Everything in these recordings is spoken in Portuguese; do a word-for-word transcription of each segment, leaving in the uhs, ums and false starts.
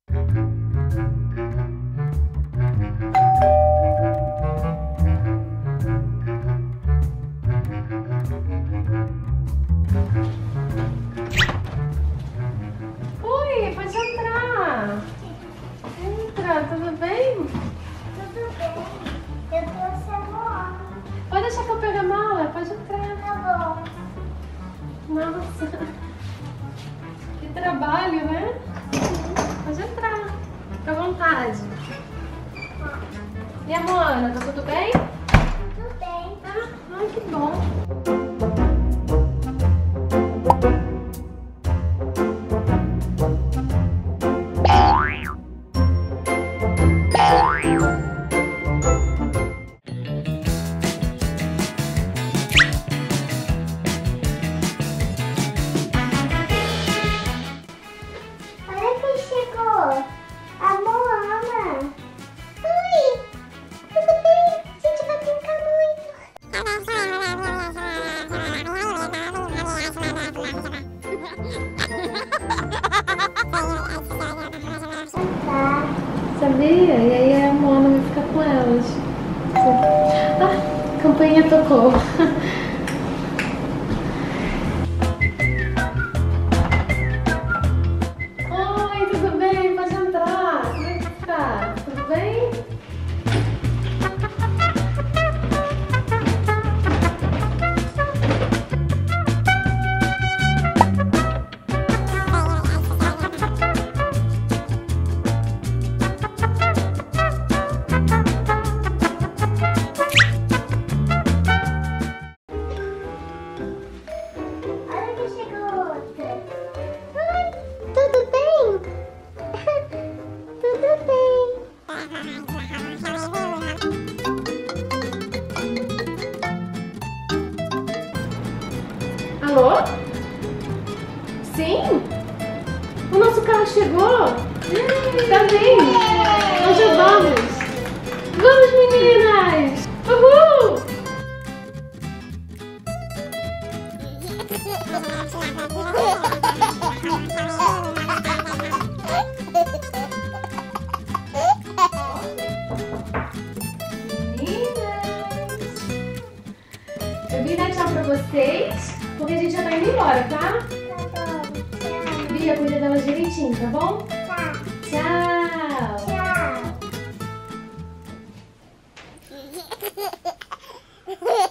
Oi, pode entrar. Entra, tudo bem? Tudo bem. Eu trouxe a mala. Pode deixar que eu pegue a mala, pode entrar. Tá bom. Nossa, que trabalho, né? Pode entrar, fica à vontade. E a Moana, tá tudo bem? Tudo bem. Ah, ai, que bom. Olha quem chegou. A Moana. Oi. Tudo bem? A gente vai brincar muito. Tá. Sabia? E aí a Moana vai ficar com elas. Ah, a campainha tocou. Oi, tudo bem? Pode entrar. Como é que tá? Tudo bem? Olha quem chegou outra. Oi. Tudo bem? Tudo bem. Alô? Sim? O nosso carro chegou? Tá bem? Nós já vamos. Vamos, meninas! Uhul! Meninas! Eu vim dar tchau pra vocês, porque a gente já tá indo embora, tá? Tá bom. Tchau. Bia, cuida delas direitinho, tá bom? Tá. Tchau! Tchau.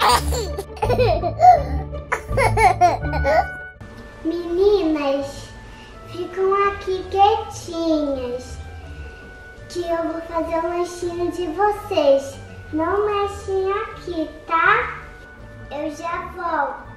Meninas, ficam aqui quietinhas, que eu vou fazer o lanchinho de vocês. Não mexem aqui, tá? Eu já volto.